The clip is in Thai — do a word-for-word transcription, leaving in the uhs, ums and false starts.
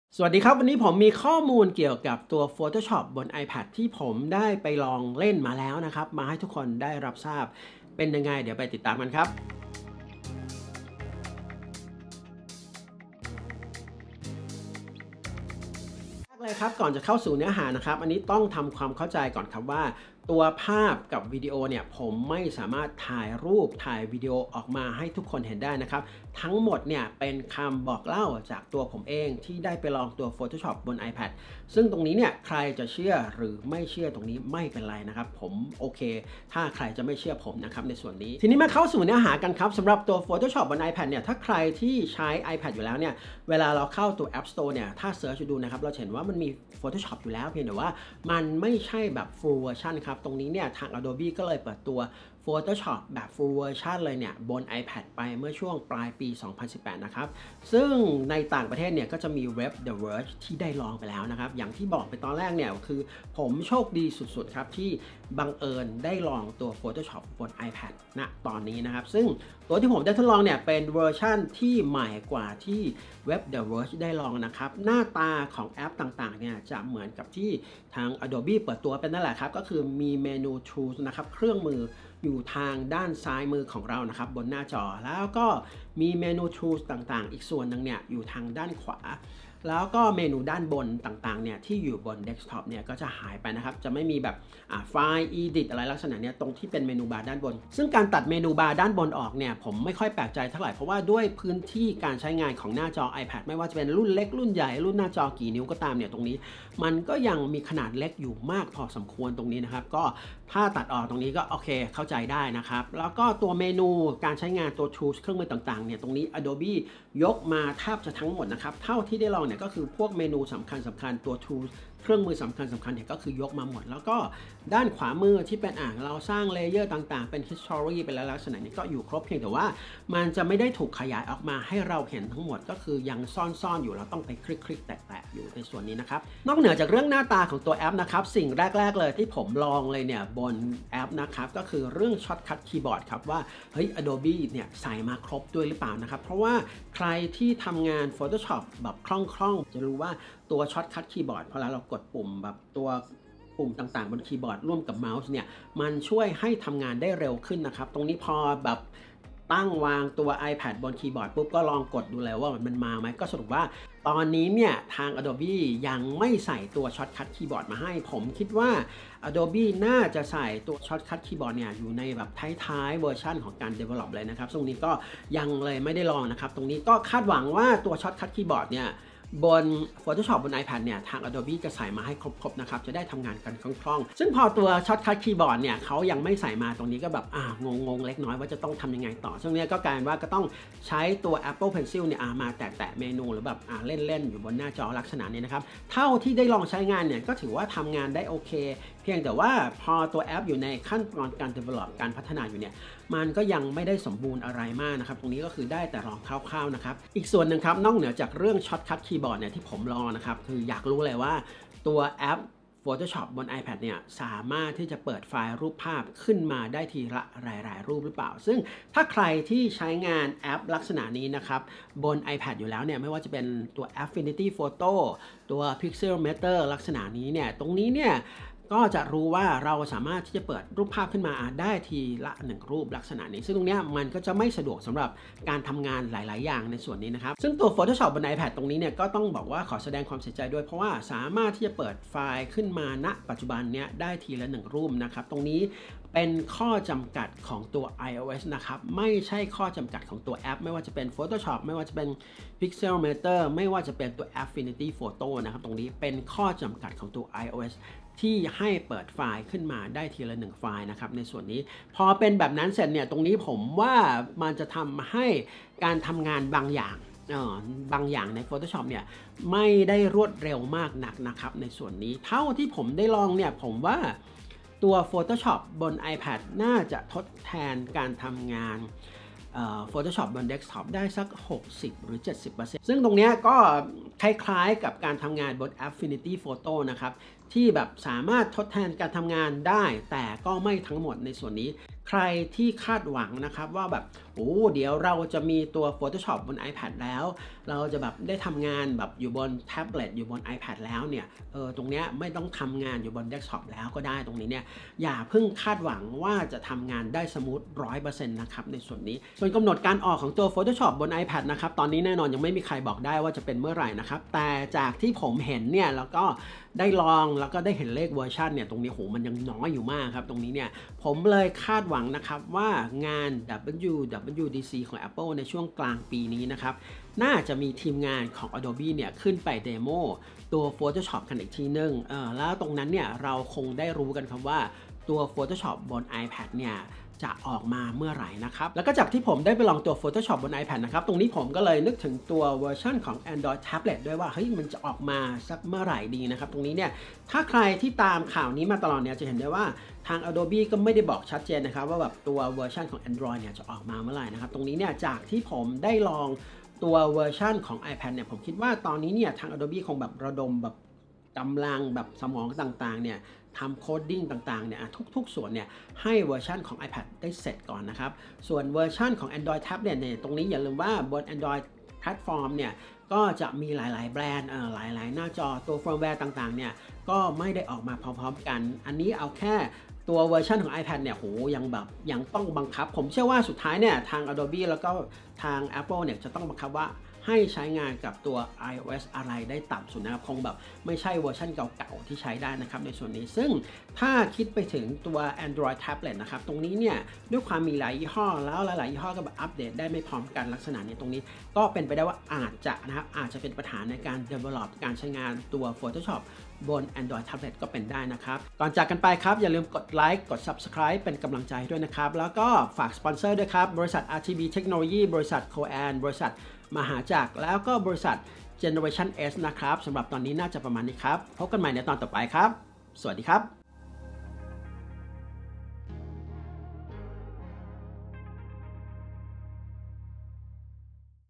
สวัสดีครับวันนี้ผมมีข้อมูลเกี่ยวกับตัว Photoshop บน iPad ที่ผมได้ไปลองเล่นมาแล้วนะครับมาให้ทุกคนได้รับทราบเป็นยังไงเดี๋ยวไปติดตามกันครับเลยครับก่อนจะเข้าสู่เนื้อหานะครับอันนี้ต้องทำความเข้าใจก่อนครับว่าตัวภาพกับวิดีโอเนี่ยผมไม่สามารถถ่ายรูปถ่ายวิดีโอออกมาให้ทุกคนเห็นได้นะครับทั้งหมดเนี่ยเป็นคำบอกเล่าจากตัวผมเองที่ได้ไปลองตัว Photoshop บน iPad ซึ่งตรงนี้เนี่ยใครจะเชื่อหรือไม่เชื่อตรงนี้ไม่เป็นไรนะครับผมโอเคถ้าใครจะไม่เชื่อผมนะครับในส่วนนี้ทีนี้มาเข้าสู่เนื้อหากันครับสำหรับตัว Photoshop บน iPad เนี่ยถ้าใครที่ใช้ iPad อยู่แล้วเนี่ยเวลาเราเข้าตัว App Store เนี่ยถ้าเสิร์ชดูนะครับเราเห็นว่ามันมี Photoshop อยู่แล้วเพียงแต่ว่ามันไม่ใช่แบบ full version ครับตรงนี้เนี่ยทาง Adobe ก็เลยเปิดตัว Photoshop แบบ full version เลยเนี่ยบน iPad ไปเมื่อช่วงปลายปี สองพันสิบแปด นะครับซึ่งในต่างประเทศเนี่ยก็จะมีเว็บ The Verge ที่ได้ลองไปแล้วนะครับอย่างที่บอกไปตอนแรกเนี่ยคือผมโชคดีสุดๆครับที่บังเอิญได้ลองตัว Photoshop บน iPad ณตอนนี้นะครับซึ่งตัวที่ผมได้ทดลองเนี่ยเป็นเวอร์ชั่นที่ใหม่กว่าที่เว็บ The Verge ได้ลองนะครับหน้าตาของแอปต่างๆเนี่ยจะเหมือนกับที่ทาง Adobe เปิดตัวเป็นนั่นแหละครับก็คือมีเมนู Tools นะครับเครื่องมืออยู่ทางด้านซ้ายมือของเรานะครับบนหน้าจอแล้วก็มีเมนู Tools ต่างๆอีกส่วนหนึ่งเนี่ยอยู่ทางด้านขวาแล้วก็เมนูด้านบนต่างๆเนี่ยที่อยู่บนเดสก์ท็อปเนี่ยก็จะหายไปนะครับจะไม่มีแบบไฟล์ Edit อะไรลักษณะเนี้ยตรงที่เป็นเมนูบาร์ด้านบนซึ่งการตัดเมนูบาร์ด้านบนออกเนี่ยผมไม่ค่อยแปลกใจเท่าไหร่เพราะว่าด้วยพื้นที่การใช้งานของหน้าจอ iPad ไม่ว่าจะเป็นรุ่นเล็กรุ่นใหญ่รุ่นหน้าจอกี่นิ้วก็ตามเนี่ยตรงนี้มันก็ยังมีขนาดเล็กอยู่มากพอสมควรตรงนี้นะครับก็ถ้าตัดออกตรงนี้ก็โอเคเข้าใจได้นะครับแล้วก็ตัวเมนูการใช้งานตัว Tools เครื่องมือต่างๆเนี่ยตรงนี้ Adobe ยกมาแทบจะทั้งหมดนะครับเท่าที่ได้ลองเนี่ยก็คือพวกเมนูสำคัญสำคัญตัว Tools เครื่องมือสำคัญสำคัญเนี่ยก็คือยกมาหมดแล้วก็ด้านขวามือที่เป็นอ่างเราสร้างเลเยอร์ต่างๆเป็น history เป็นลักษณะนี้ก็อยู่ครบเพียงแต่ว่ามันจะไม่ได้ถูกขยายออกมาให้เราเห็นทั้งหมดก็คือยังซ่อนๆอยู่เราต้องไปคลิกๆแตะๆอยู่ในส่วนนี้นะครับนอกเหนือจากเรื่องหน้าตาของตัวแอปนะครับสิ่งแรกๆเลยที่ผมลองเลยเนี่ยบนแอปนะครับก็คือเรื่องช็อตคัทคีย์บอร์ดครับว่าเฮ้ย Adobe เนี่ยใส่มาครบด้วยหรือเปล่านะครับเพราะว่าใครที่ทำงาน Photoshop แบบคล่องๆจะรู้ว่าตัวช็อตคัทคีย์บอร์ดพอเรากดปุ่มแบบตัวปุ่มต่างๆบนคีย์บอร์ดร่วมกับเมาส์เนี่ยมันช่วยให้ทำงานได้เร็วขึ้นนะครับตรงนี้พอแบบตั้งวางตัว iPad บนคีย์บอร์ดปุ๊บก็ลองกดดูเลยว่ามันมาไหมก็สรุปว่าตอนนี้เนี่ยทาง Adobe ยังไม่ใส่ตัวช็อตคัทคีย์บอร์ดมาให้ผมคิดว่า Adobe น่าจะใส่ตัวช็อตคัทคีย์บอร์ดเนี่ยอยู่ในแบบท้ายๆเวอร์ชันของการ develop เลยนะครับตรงนี้ก็ยังเลยไม่ได้ลองนะครับตรงนี้ก็คาดหวังว่าตัวช็อตคัทคีย์บอร์ดเนี่ยบน Photoshop บน iPad เนี่ยทาง Adobe จะใส่มาให้ครบๆนะครับจะได้ทำงานกันคล่องๆซึ่งพอตัว Shortcut Keyboard เนี่ยเขายังไม่ใส่มาตรงนี้ก็แบบอ่างงๆเล็กน้อยว่าจะต้องทำยังไงต่อซึ่งเนี้ยก็กลายว่าก็ต้องใช้ตัว Apple Pencil เนี่ยมาแตะๆเมนูหรือแบบอ่าเล่นๆอยู่บนหน้าจอลักษณะนี้นะครับเท่าที่ได้ลองใช้งานเนี่ยก็ถือว่าทำงานได้โอเคเพียงแต่ว่าพอตัวแอปอยู่ในขั้นตอนการ develop การพัฒนาอยู่เนี่ยมันก็ยังไม่ได้สมบูรณ์อะไรมากนะครับตรงนี้ก็คือได้แต่ลองคร่าวๆนะครับอีกส่วนหนึ่งครับนอกเหนือจากเรื่อง Shortcut Keyboard เนี่ยที่ผมลองนะครับคืออยากรู้เลยว่าตัวแอป Photoshop บน iPad เนี่ยสามารถที่จะเปิดไฟล์รูปภาพขึ้นมาได้ทีละหลายๆรูปหรือเปล่าซึ่งถ้าใครที่ใช้งานแอปลักษณะนี้นะครับบน iPad อยู่แล้วเนี่ยไม่ว่าจะเป็นตัว Affinity Photo ตัว Pixelmator ลักษณะนี้เนี่ยตรงนี้เนี่ยก็จะรู้ว่าเราสามารถที่จะเปิดรูปภาพขึ้นมาได้ทีละหนึ่งรูปลักษณะนี้ซึ่งตรงนี้มันก็จะไม่สะดวกสำหรับการทำงานหลายๆอย่างในส่วนนี้นะครับซึ่งตัว Photoshop บน iPad ตรงนี้เนี่ยก็ต้องบอกว่าขอแสดงความเสียใจด้วยเพราะว่าสามารถที่จะเปิดไฟล์ขึ้นมาณปัจจุบันเนี้ยได้ทีละหนึ่งรูปนะครับตรงนี้เป็นข้อจำกัดของตัว iOS นะครับไม่ใช่ข้อจำกัดของตัวแอปไม่ว่าจะเป็น Photoshop ไม่ว่าจะเป็น Pixelmator ไม่ว่าจะเป็นตัว Affinity Photo นะครับตรงนี้เป็นข้อจำกัดของตัว iOSที่ให้เปิดไฟล์ขึ้นมาได้ทีละหนึ่งไฟล์นะครับในส่วนนี้พอเป็นแบบนั้นเสร็จเนี่ยตรงนี้ผมว่ามันจะทำให้การทำงานบางอย่างบางอย่างใน Photoshop เนี่ยไม่ได้รวดเร็วมากนักนะครับในส่วนนี้เท่าที่ผมได้ลองเนี่ยผมว่าตัว Photoshop บน iPad น่าจะทดแทนการทำงานPhotoshop บน Desktop ได้สัก หกสิบ หรือ เจ็ดสิบเปอร์เซ็นต์ ซึ่งตรงนี้ก็คล้ายๆกับการทำงานบน Affinity Photo นะครับที่แบบสามารถทดแทนการทำงานได้แต่ก็ไม่ทั้งหมดในส่วนนี้ใใครที่คาดหวังนะครับว่าแบบโอ้เดี๋ยวเราจะมีตัว Photoshop บน iPad แล้วเราจะแบบได้ทำงานแบบอยู่บนแท็บเล็ตอยู่บน iPad แล้วเนี่ยเออตรงเนี้ยไม่ต้องทำงานอยู่บนเดสก์ท็อปแล้วก็ได้ตรงนี้เนี่ยอย่าเพิ่งคาดหวังว่าจะทำงานได้สมูท ร้อยเปอร์เซ็นต์ นะครับในส่วนนี้ส่วนกำหนดการออกของตัว Photoshop บน iPad นะครับตอนนี้แน่นอนยังไม่มีใครบอกได้ว่าจะเป็นเมื่อไหร่นะครับแต่จากที่ผมเห็นเนี่ยแล้วก็ได้ลองแล้วก็ได้เห็นเลขเวอร์ชันเนี่ยตรงนี้โหมันยังน้อยอยู่มากครับตรงนี้เนี่ยผมเลยคาดหวังนะครับว่างาน ดับเบิลยู ดับเบิลยู ดี ซี ของ Apple ในช่วงกลางปีนี้นะครับน่าจะมีทีมงานของ Adobe เนี่ยขึ้นไปเดโมตัว Photoshop กันอีกทีนึงเออแล้วตรงนั้นเนี่ยเราคงได้รู้กันครับว่าตัว Photoshop บน iPad เนี่ยจะออกมาเมื่อไหร่นะครับแล้วก็จากที่ผมได้ไปลองตัว Photoshop บน iPad นะครับตรงนี้ผมก็เลยนึกถึงตัวเวอร์ชันของ Android Tablet ด้วยว่าเฮ้ยมันจะออกมาสักเมื่อไหร่ดีนะครับตรงนี้เนี่ยถ้าใครที่ตามข่าวนี้มาตลอดเนี่ยจะเห็นได้ว่าทาง Adobe ก็ไม่ได้บอกชัดเจนนะครับว่าแบบตัวเวอร์ชันของ Android เนี่ยจะออกมาเมื่อไหร่นะครับตรงนี้เนี่ยจากที่ผมได้ลองตัวเวอร์ชันของ iPad เนี่ยผมคิดว่าตอนนี้เนี่ยทาง Adobe คงแบบระดมแบบกำลังแบบสมองต่างๆเนี่ยทำโคดดิ้งต่างๆเนี่ยทุกๆส่วนเนี่ยให้เวอร์ชันของ iPad ได้เสร็จก่อนนะครับส่วนเวอร์ชันของ Android Tablet เนี่ยตรงนี้อย่าลืมว่าบน Android แพลตฟอร์มเนี่ยก็จะมีหลายๆแบรนด์เอ่อหลายๆหน้าจอตัวเฟิร์มแวร์ต่างๆเนี่ยก็ไม่ได้ออกมาพร้อมๆกันอันนี้เอาแค่ตัวเวอร์ชันของ iPad เนี่ยโหยังแบบยังต้องบังคับผมเชื่อว่าสุดท้ายเนี่ยทาง Adobe แล้วก็ทาง Apple เนี่ยจะต้องบังคับว่าให้ใช้งานกับตัว iOS อะไรได้ต่ำสุดนะครับคงแบบไม่ใช่เวอร์ชันเก่าๆที่ใช้ได้นะครับในส่วนนี้ซึ่งถ้าคิดไปถึงตัว Android Tablet นะครับตรงนี้เนี่ยด้วยความมีหลายยี่ห้อแล้วหลายๆยี่ห้อก็แบบอัปเดตได้ไม่พร้อมกันลักษณะนี้ตรงนี้ก็เป็นไปได้ว่าอาจจะนะครับอาจจะเป็นปัญหาในการ develop การใช้งานตัว Photoshop บน Android Tablet ก็เป็นได้นะครับก่อนจากกันไปครับอย่าลืมกดไลค์กด Subscribe เป็นกำลังใจด้วยนะครับแล้วก็ฝากสปอนเซอร์ด้วยครับบริษัท อาร์ ที บี Technology บริษัท Coan บริษัทมหาจักรแล้วก็บริษัท Generation S นะครับสำหรับตอนนี้น่าจะประมาณนี้ครับพบกันใหม่ในตอนต่อไปครับสวัสดีครับ